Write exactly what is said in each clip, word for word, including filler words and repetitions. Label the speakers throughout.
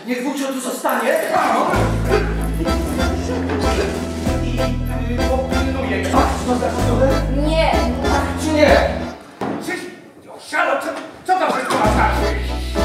Speaker 1: Niech wujcio tu zostanie i y, popilnuje. Tak, co zachodzone?
Speaker 2: Nie.
Speaker 1: Tak czy nie? Szalo, co, co to wszystko ma znaczyć?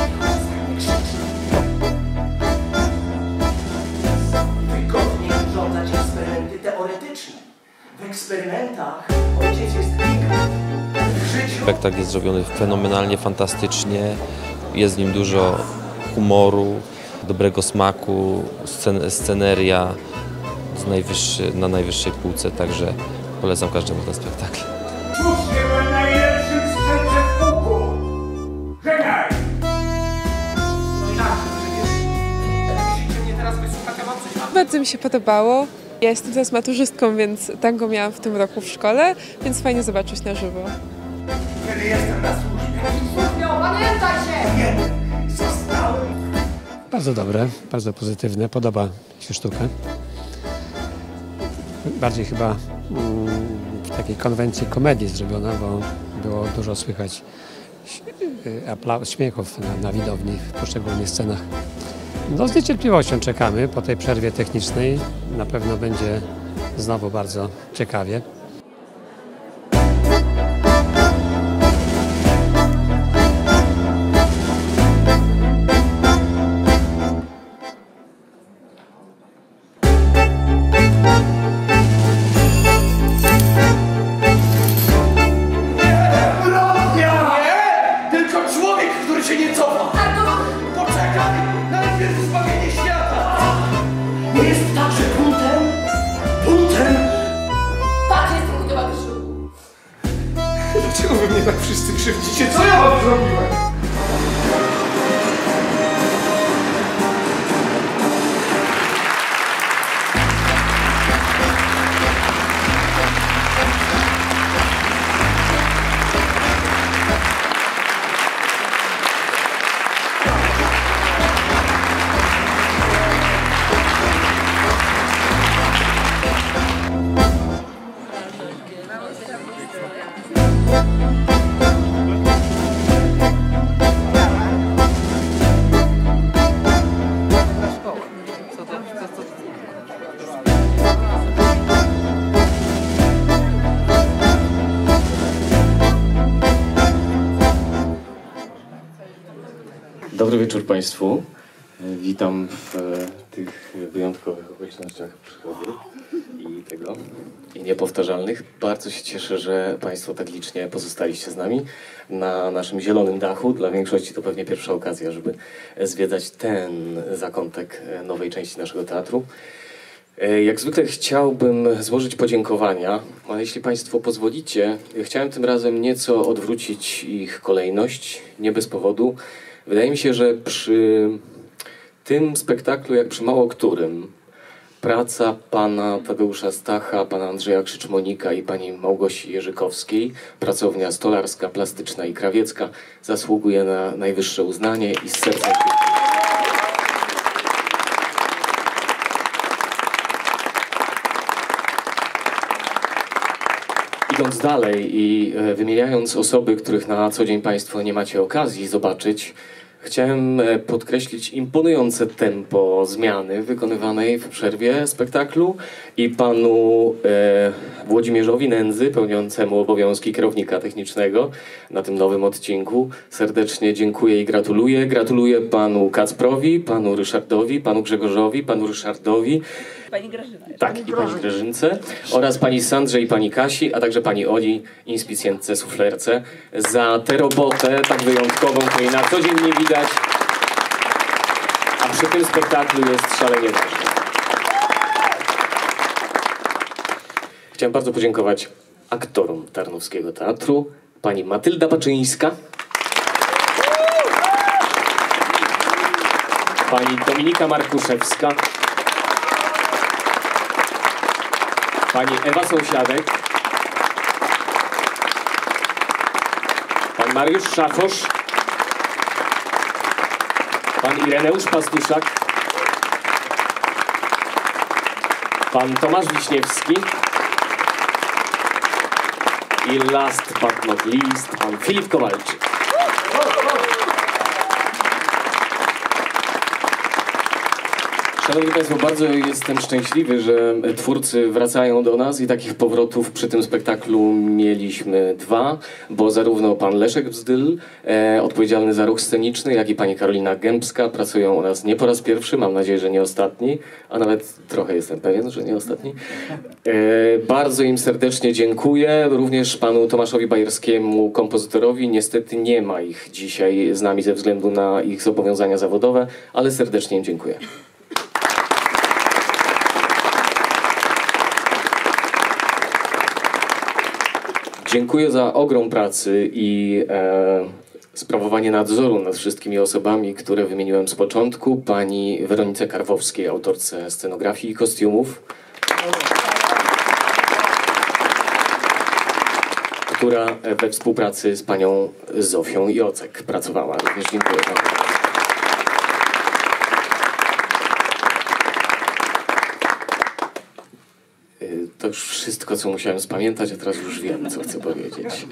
Speaker 1: Wygodniej urządzać eksperymenty teoretyczne. W eksperymentach ojciec jest king.
Speaker 3: Spektakl jest zrobiony fenomenalnie, fantastycznie. Jest w nim dużo humoru, dobrego smaku, scen sceneria z najwyższy, na najwyższej półce, także polecam każdemu ten spektakl.
Speaker 4: Słusznie, byłem najlepszym strzelcem w pułku! Żegnaj!
Speaker 1: No inaczej, przecież musicie mnie teraz wysłuchać, a mam coś na...
Speaker 5: Bardzo mi się podobało. Ja jestem teraz maturzystką, więc tango miałam w tym roku w szkole, więc fajnie zobaczyć na żywo.
Speaker 1: Kiedy jestem na służbie.
Speaker 2: Słuchaj, opamiętaj się!
Speaker 1: Nie, zostałem.
Speaker 6: Bardzo dobre, bardzo pozytywne. Podoba się sztuka. Bardziej chyba mm, w takiej konwencji komedii zrobiona, bo było dużo słychać aplauz, śmiechów na, na widowni w poszczególnych scenach. No z niecierpliwością czekamy po tej przerwie technicznej. Na pewno będzie znowu bardzo ciekawie.
Speaker 1: Nie jest tak, że buntem, buntem.
Speaker 2: Patrz, jestem gotowa do ślubu.
Speaker 1: Dlaczego wy mnie tak wszyscy krzywdzicie? Co ja wam zrobiłem?
Speaker 7: Dobry wieczór Państwu. Witam w tych wyjątkowych okolicznościach przygody i tego, i niepowtarzalnych. Bardzo się cieszę, że Państwo tak licznie pozostaliście z nami na naszym zielonym dachu. Dla większości to pewnie pierwsza okazja, żeby zwiedzać ten zakątek nowej części naszego teatru. Jak zwykle chciałbym złożyć podziękowania, ale jeśli Państwo pozwolicie, chciałem tym razem nieco odwrócić ich kolejność, nie bez powodu. Wydaje mi się, że przy tym spektaklu, jak przy mało którym, praca pana Tadeusza Stacha, pana Andrzeja Krzyczmonika i pani Małgosi Jerzykowskiej, pracownia stolarska, plastyczna i krawiecka, zasługuje na najwyższe uznanie i z serca dziękuję. Idąc dalej i wymieniając osoby, których na co dzień Państwo nie macie okazji zobaczyć, chciałem podkreślić imponujące tempo zmiany wykonywanej w przerwie spektaklu i panu e, Włodzimierzowi Nędzy, pełniącemu obowiązki kierownika technicznego na tym nowym odcinku. Serdecznie dziękuję i gratuluję. Gratuluję panu Kacprowi, panu Ryszardowi, panu Grzegorzowi, panu Ryszardowi.
Speaker 8: Pani Grażyna.
Speaker 7: Tak, i pani Grażynce oraz pani Sandrze i pani Kasi, a także pani Oli, inspicjentce, suflerce, za tę robotę tak wyjątkową, której na co dzień nie widać, a przy tym spektaklu jest szalenie ważna. Chciałem bardzo podziękować aktorom Tarnowskiego Teatru, pani Matylda Baczyńska, pani Dominika Markuszewska, pani Ewa Sąsiadek, pan Mariusz Szafosz, pan Ireneusz Pastuszak, pan Tomasz Wiśniewski i last but not least pan Filip Kowalczyk. Szanowni Państwo, bardzo jestem szczęśliwy, że twórcy wracają do nas i takich powrotów przy tym spektaklu mieliśmy dwa, bo zarówno pan Leszek Bzdyl, e, odpowiedzialny za ruch sceniczny, jak i pani Karolina Gębska pracują u nas nie po raz pierwszy, mam nadzieję, że nie ostatni, a nawet trochę jestem pewien, że nie ostatni. E, bardzo im serdecznie dziękuję, również panu Tomaszowi Bajerskiemu, kompozytorowi. Niestety nie ma ich dzisiaj z nami ze względu na ich zobowiązania zawodowe, ale serdecznie im dziękuję. Dziękuję za ogrom pracy i e, sprawowanie nadzoru nad wszystkimi osobami, które wymieniłem z początku. Pani Weronice Karwowskiej, autorce scenografii i kostiumów, która we współpracy z panią Zofią Jocek pracowała. Również dziękuję pani. To już wszystko, co musiałem spamiętać, a teraz już wiem, co chcę powiedzieć.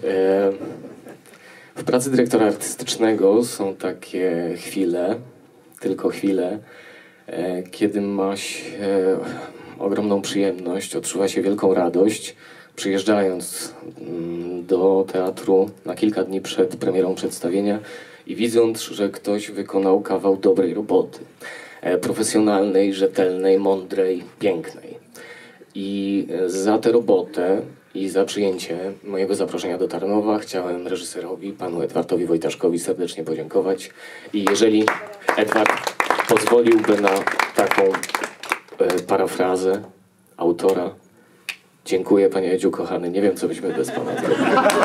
Speaker 7: W pracy dyrektora artystycznego są takie chwile, tylko chwile, kiedy ma się ogromną przyjemność, odczuwa się wielką radość, przyjeżdżając do teatru na kilka dni przed premierą przedstawienia i widząc, że ktoś wykonał kawał dobrej roboty, profesjonalnej, rzetelnej, mądrej, pięknej. I za tę robotę i za przyjęcie mojego zaproszenia do Tarnowa chciałem reżyserowi, panu Edwardowi Wojtaszkowi serdecznie podziękować. I jeżeli Edward pozwoliłby na taką e, parafrazę autora, dziękuję panie Edziu kochany, nie wiem co byśmy bez pana zrobili.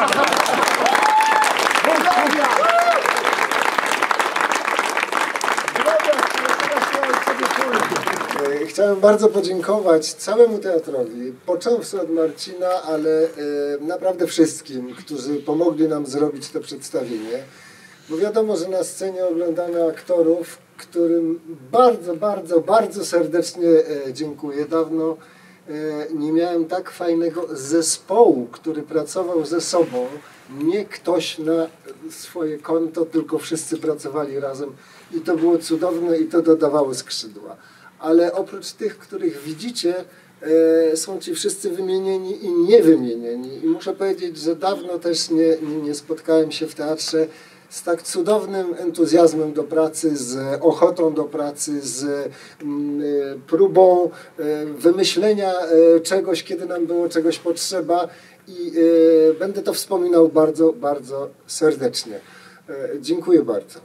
Speaker 8: Chciałem bardzo podziękować całemu teatrowi, począwszy od Marcina, ale e, naprawdę wszystkim, którzy pomogli nam zrobić to przedstawienie. Bo wiadomo, że na scenie oglądamy aktorów, którym bardzo, bardzo, bardzo serdecznie e, dziękuję. Dawno e, nie miałem tak fajnego zespołu, który pracował ze sobą. Nie ktoś na swoje konto, tylko wszyscy pracowali razem. I to było cudowne i to dodawało skrzydła. Ale oprócz tych, których widzicie, e, są ci wszyscy wymienieni i niewymienieni. I muszę powiedzieć, że dawno też nie, nie, nie spotkałem się w teatrze z tak cudownym entuzjazmem do pracy, z ochotą do pracy, z mm, próbą e, wymyślenia e, czegoś, kiedy nam było czegoś potrzeba. I e, będę to wspominał bardzo, bardzo serdecznie. E, dziękuję bardzo.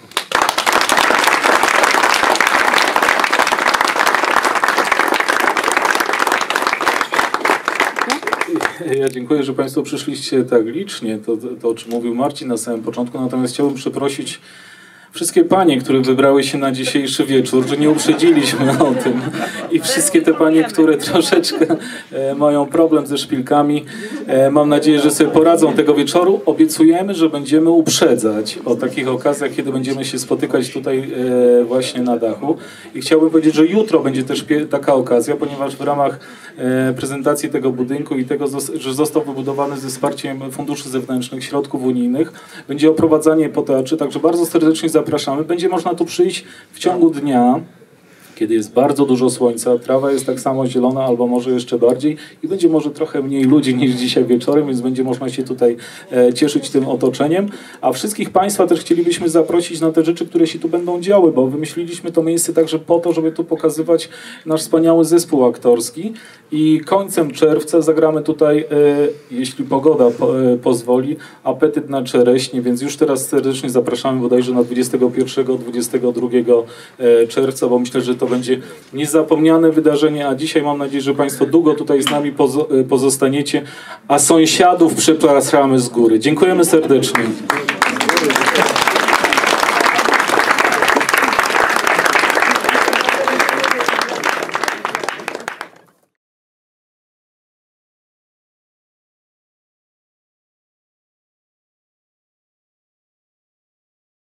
Speaker 9: Ja dziękuję, że Państwo przyszliście tak licznie, to, to, to o czym mówił Marcin na samym początku, natomiast chciałbym przeprosić wszystkie panie, które wybrały się na dzisiejszy wieczór, że nie uprzedziliśmy o tym i wszystkie te panie, które troszeczkę e, mają problem ze szpilkami, e, mam nadzieję, że sobie poradzą tego wieczoru. Obiecujemy, że będziemy uprzedzać o takich okazjach, kiedy będziemy się spotykać tutaj e, właśnie na dachu i chciałbym powiedzieć, że jutro będzie też taka okazja, ponieważ w ramach e, prezentacji tego budynku i tego, że został wybudowany ze wsparciem funduszy zewnętrznych, środków unijnych, będzie oprowadzanie po teatrze, także bardzo serdecznie zapraszamy. Będzie można tu przyjść w ciągu dnia, kiedy jest bardzo dużo słońca, trawa jest tak samo zielona, albo może jeszcze bardziej i będzie może trochę mniej ludzi niż dzisiaj wieczorem, więc będzie można się tutaj e, cieszyć tym otoczeniem. A wszystkich Państwa też chcielibyśmy zaprosić na te rzeczy, które się tu będą działy, bo wymyśliliśmy to miejsce także po to, żeby tu pokazywać nasz wspaniały zespół aktorski i końcem czerwca zagramy tutaj, e, jeśli pogoda po, e, pozwoli, Apetyt na czereśnie, więc już teraz serdecznie zapraszamy bodajże na dwudziestego pierwszego do dwudziestego drugiego czerwca, bo myślę, że to będzie niezapomniane wydarzenie, a dzisiaj mam nadzieję, że Państwo długo tutaj z nami pozo pozostaniecie, a sąsiadów przepraszamy z góry. Dziękujemy serdecznie.